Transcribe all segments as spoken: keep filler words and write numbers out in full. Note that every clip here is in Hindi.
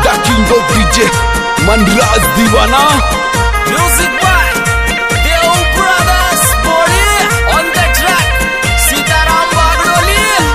The king of DJ Manraj Deewana. Music by Dev brothers बोली on the track Sitaram Bagdoli.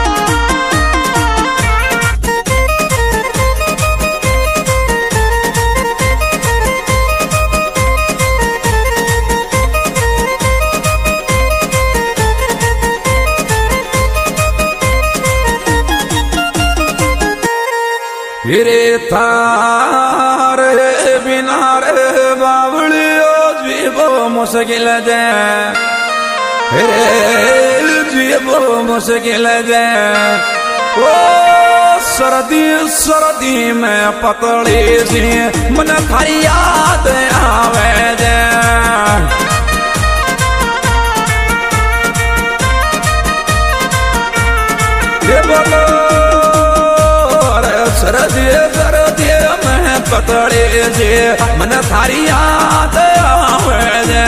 रे तार बिना रे बावलियो जीवो मुश्किल दे, रे जीवो मुश्किल दे। ओ सर्दी सर्दी में पतली सी मन थारी याद आवे दे। ये बोलो सरदी सरदी में पतड़े जे मन थारी याद आवे दे।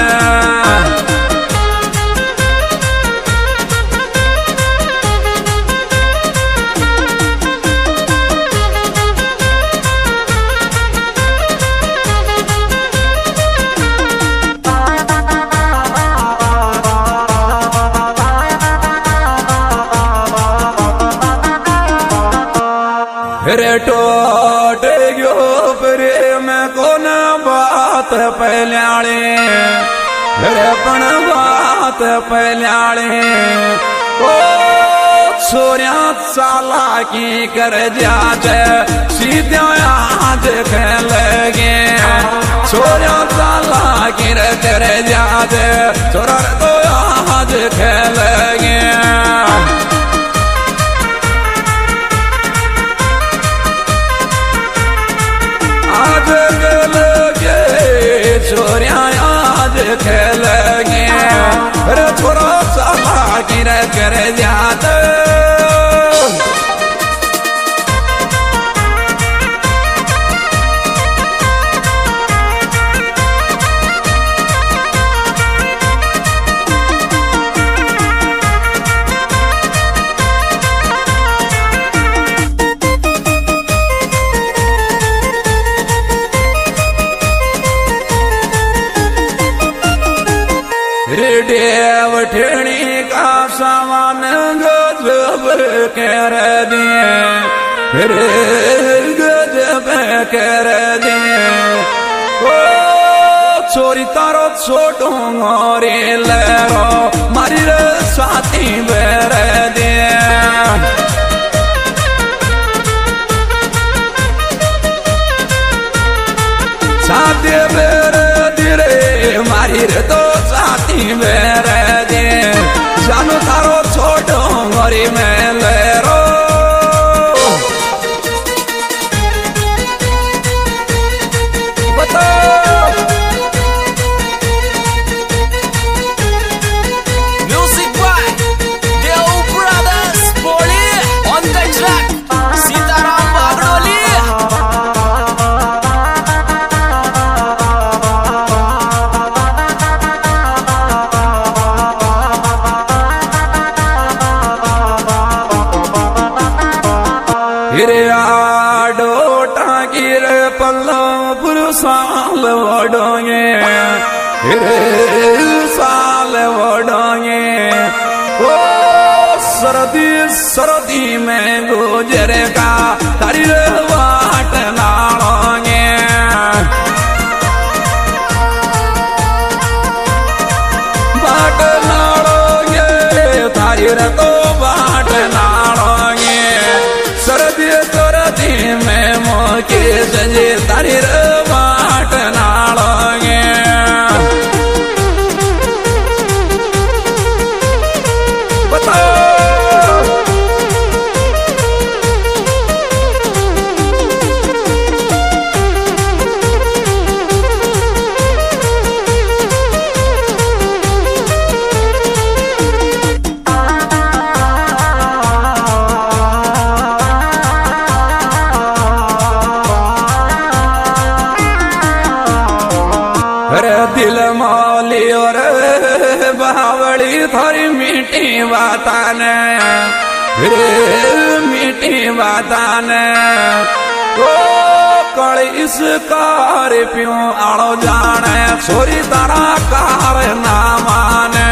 रे टोट गयो प्रेम कोन बात पहल्याले, रे पण बात पहल्याले। ओ छोरिया चालाकी कर जाचे सीधा आज लगे, छोरिया चालाकी कर जाचे छोरा तो आज लगे। छोरिया आज खेलेंगे रे छोरा साला गिर कर जाते। देव ठेणी का सामान गजब कर दिए, रे गजब कर दिए। ओ छोरी तारो छोटो मोरी लहरो मारी रे साथी बेर दिए। साथी बेर दिरे मारी रे तो मेरे दे जानू तारो छोटो मोरी में लेरो। म्यूजिक बाय देव ब्रदर्स बोली on the track Sitaram Bagdoli. रे आडो टाकिर पल्लो पुरुषाल वडोगे, रे साल वडोगे। ओ सर्दी सर्दी में गुजरे का तारी वाट नालोगे। बाट नालोगे तारी तो बाट नालोगे। सर्दी सर्दी में मोके सजे तारी बाट नालोगे। दिल मौली और बावड़ी थारी मीठी बातान, रे मीठी बातान। ओ कल इस कार प्यों आड़ो जाने छोरी तारा कार ना माने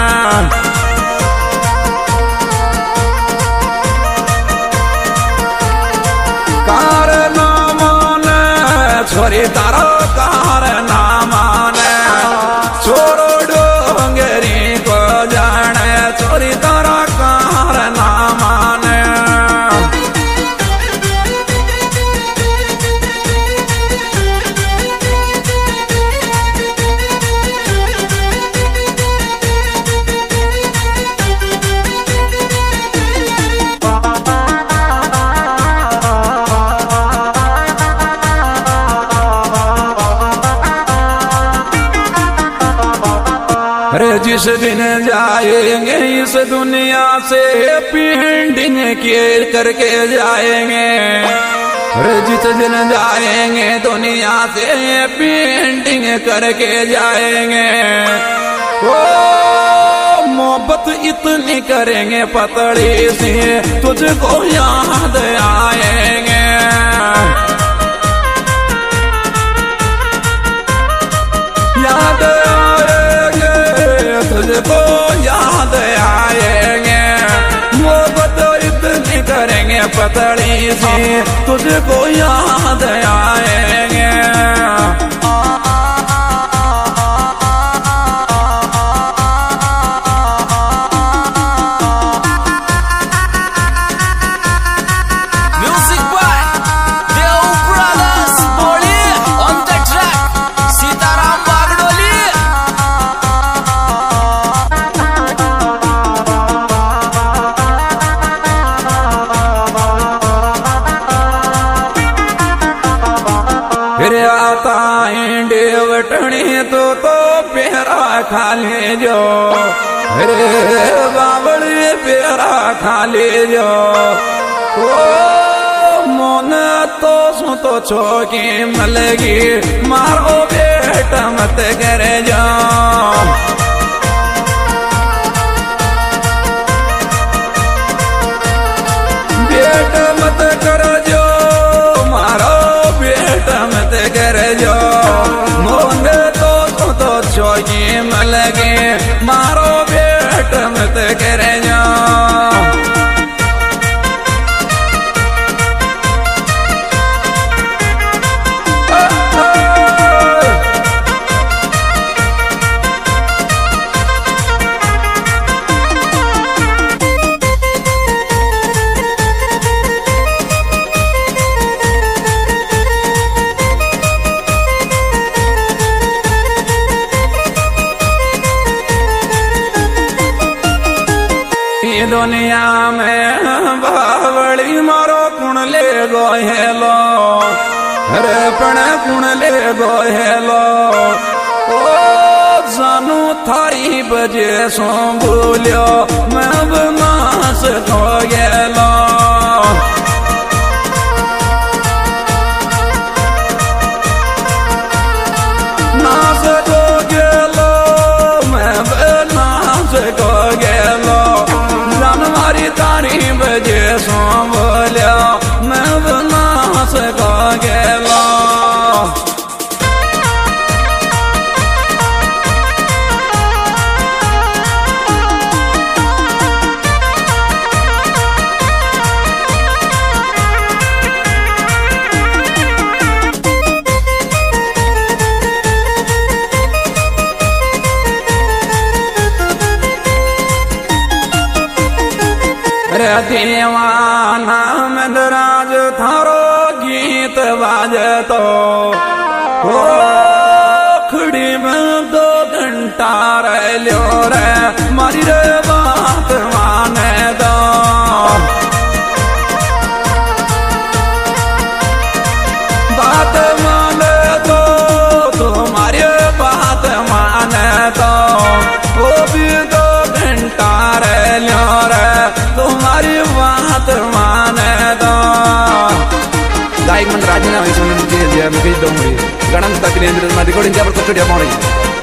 कार ना माने छोरी तारा कार ना माने छोरो डोंगरी को जाने छोरी तारा कार ना माने अरे जिस दिन जाएंगे इस दुनिया से पेंटिंग के करके जाएंगे अरे जिस दिन जाएंगे दुनिया से पेंटिंग करके जाएंगे ओ मोहब्बत इतनी करेंगे पतड़ी से तुझको याद आएंगे याद तुझको याद आएंगे मोहब्बत इतनी करेंगे पतड़ी से तुझको याद आएंगे Music by Deo Brothers Boli on the track Sitaram Bagdoli फिर आता इंडे वटनी तो तो प्यारा खा ले जो अरे बावड़ी प्यारा खा ले जो ओ मोन तो सो तो छोकी मलगी मारो बेटा मत करे जो बेटा मत कर जो मारो बेटा मत कर जो मोन तो सो तो छोकी मलगी मारो बेटा मत करे जो दुनिया में बावड़ी मारो कुण ले गो हेलो अरे पण कुण ले गो हेलो ओ जानू थारी बजे सो भूलियो मैं बनास खो गेलो नास खो गेलो मैं बनास खो गेलो मारी तारी बजे सो बोलिया मैं बनास खो गेलो रे दीवाना मंदराज थारो गीत बाजे तो ओ खड़ी में दो घंटा रह लो रे मारी रे बात माने दो बात माने दो तुम्हारी बात माने दो वो भी दो घंटा रह लो रे तुम्हारी बात माने दो गायक मंद राजीनामा इसमें मुझे मुझे दूंगी गणन तक रिकॉर्डिंग क्या पर